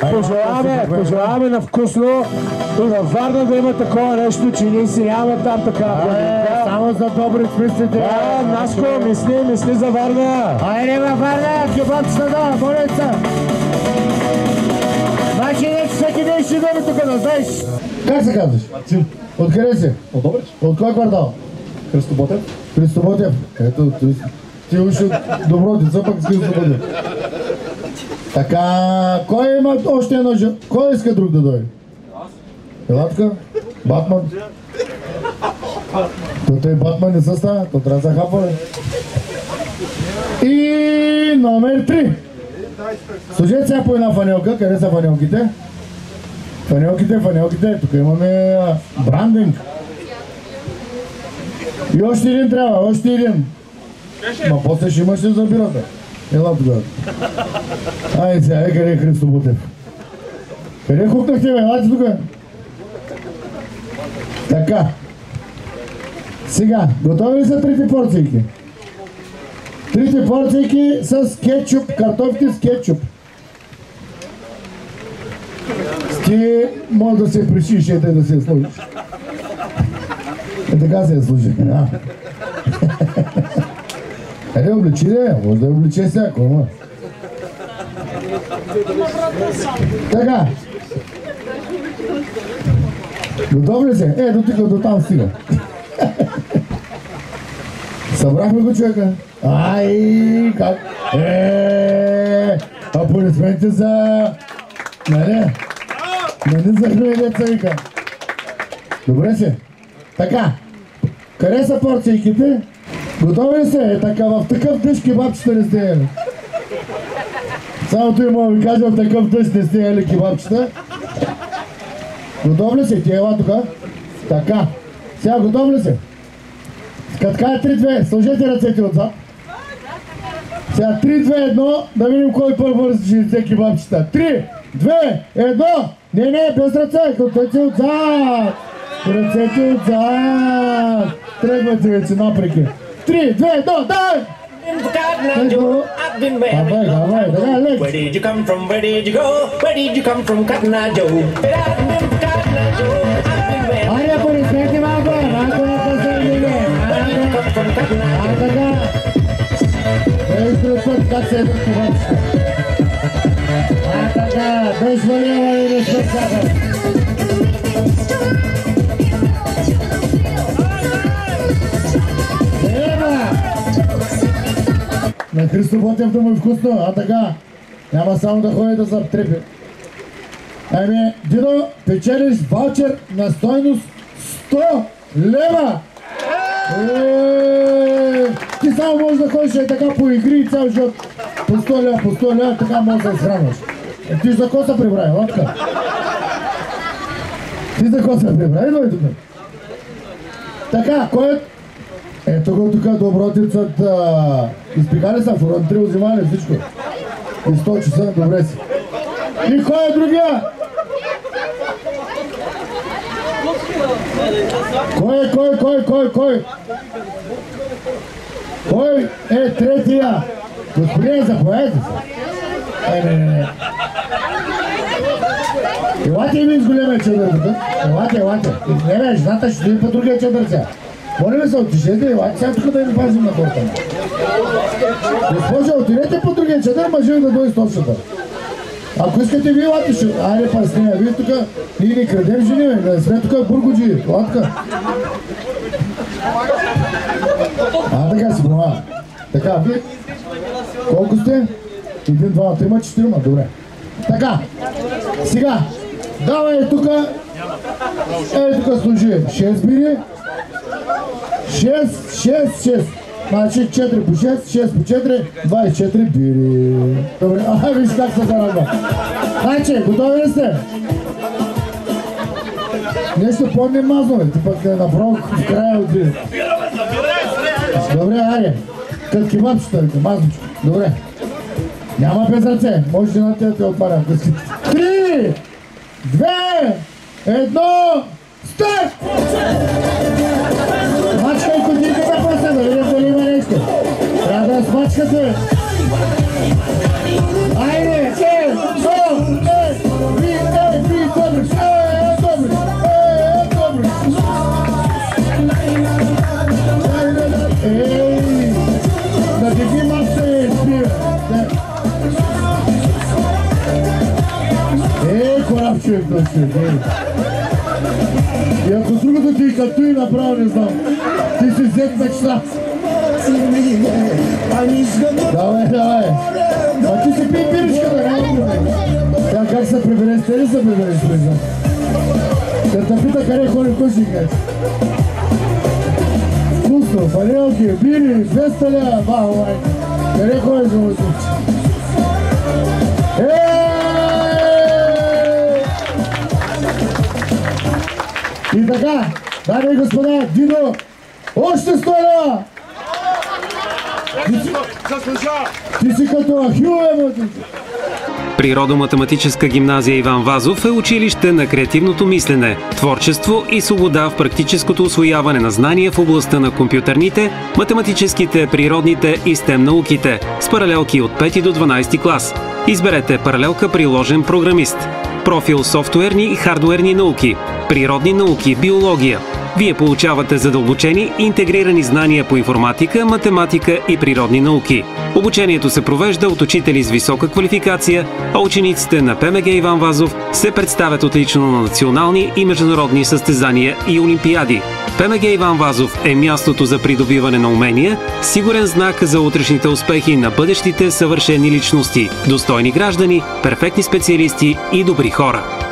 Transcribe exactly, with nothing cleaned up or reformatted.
Пожелаваме, пожелаваме на вкусно и във Варна да има такова нещо, че ние си нямаме там така. Само за добри смислите. Да, Наско, мисли, мисли за Варна. Айде във Варна, кебабчета да, болеца. Значи не всеки ден ще идваме тук, да знаеш. Как се казваш? Марцин. Откъде си? От Добрич? От кой квартал? Христо Ботев. Христо Ботев. Ето, ти, ти уж от добро деца, пък с Христо Ботев. Така, кой има още едно жен... Кой иска друг да дойде? Аз. Елатка? Батман? То той Батман не се става, то трябва да се хапа. И номер три. Служете сега по една фанелка, къде са фанелките? Фанелките, фанелките, тук имаме брандинг. И още един трябва, още един. Ма после ще имаш ли за бирата? Ела тогава. Ай сега, е къде е Христо Ботев? Къде хукнахте, бе? Елате тук. Така. Сега, готови ли са трите порцийки? Трите порцийки с кетчуп, картофки с кетчуп. Ти може да се пришиш, ете да се я сложиш. Е така се я служи. Еде обличи, де, може да обличе всяко, ама. Така. Готов ли се? Е, до тук, до там стига. Събрахме го човека. Ай, как? Еее, аплодисменти за... Нали? Нали за хранилеца вика. Добре се. Така. Къде са порцийките? Готови ли се? Е така, в такъв дъжд кебабчета не сте ели. Само той мога ви кажа, в такъв дъжд не сте ели кебабчета. Готов ли се? Ти ела тук. Така. Сега готов ли се? Като кажа три две, сложете ръцете отзад. Сега три две едно, да видим кой по-бързо ще изде кебабчета. три две едно! Не, не, без ръце, ръцете отзад! Ръцете отзад! Тръгвате вече напреки. три две едно, дай! I've been married. Where did you come from? Where did you go? Where did you come from, Cotton Eye Joe? Айде, порисмете малко, малко не последниме. А така, без друг път как се едат кебабчета. А така, без валяване и без подсахар. На Христо Ботев да му е вкусно, а така, няма само да ходи да се трепи. Ами, Дидо, печелиш ваучер на стойност сто лева! Еее, ти само можеш да ходиш и така по игри и цял живот. По сто лева, по сто лева, така можеш да изхранваш. Е, ти за какво се прибрай, латка? Ти за какво се прибрай, идвай тук. Така, кой е? Ето го тук добротицът, изпикали са, фурантри взимали всичко. И сто часа, добре си. И кой е другия? Кой е, кой, кой, кой, кой? Кой е третия? Господин, заповядайте се. Е, не, не, не. Елате и ви с големия чадър тук. Елате, елате. Не бе, жената ще стои по другия чадър сега. Моля ви се, отишете, елате сега тук да ви пазим на торта. Госпожа, отидете по другия чадър, мъже да дойде с този чадър. Ако искате вие, елате, ще... Айде па с нея, вие тук, ние не крадем жени, не сме тук бургоджи, елатка. А, така си помага. Така, вие... Колко сте? Един, два, трима, четирима, добре. Така, сега, давай тук, ей тук служи, шест бири, шест, шест, шест, значи четири по шест, шест по четири, двадесет и четири бири. Добре, а виж как се зарадва. Значи, готови ли сте? Нещо по-немазно, ти пък е направо в края от бири. Добре, айде, като кебабчета, мазничко, добре. Няма без ръце, може жената да те отваря. Три, две, едно, старт! Смачкай кутийката после, да видим дали има нещо. Трябва да смачкате. Айде, е, до, е, прав човек, този човек. И ако с другото ти като и направо не знам, ти си взет мечта. Давай, давай. А ти си пи пиричката, няма да. Тя как се прибере, сте ли се прибере, човек? Да те пита къде ходи, кой си каже? Вкусно, фанелки, бири, двеста лева, бахо, май. Къде ходи за мой случай? И така, дами и господа, Дино, още сто лева! Ти си като Ахил, е, Природо-математическа гимназия Иван Вазов е училище на креативното мислене, творчество и свобода в практическото усвояване на знания в областта на компютърните, математическите, природните и стем науките, с паралелки от пети до дванадесети клас. Изберете паралелка приложен програмист, профил софтуерни и хардуерни науки, природни науки, биология. Вие получавате задълбочени и интегрирани знания по информатика, математика и природни науки. Обучението се провежда от учители с висока квалификация, а учениците на ПМГ Иван Вазов се представят отлично на национални и международни състезания и олимпиади. ПМГ Иван Вазов е мястото за придобиване на умения, сигурен знак за утрешните успехи на бъдещите съвършени личности, достойни граждани, перфектни специалисти и добри хора.